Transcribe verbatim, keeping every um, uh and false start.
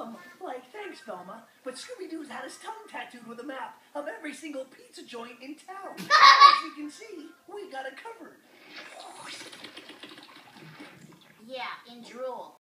Um, like, thanks, Velma, but Scooby-Doo's had his tongue tattooed with a map of every single pizza joint in town. As you can see, we got it covered. Yeah, in drool.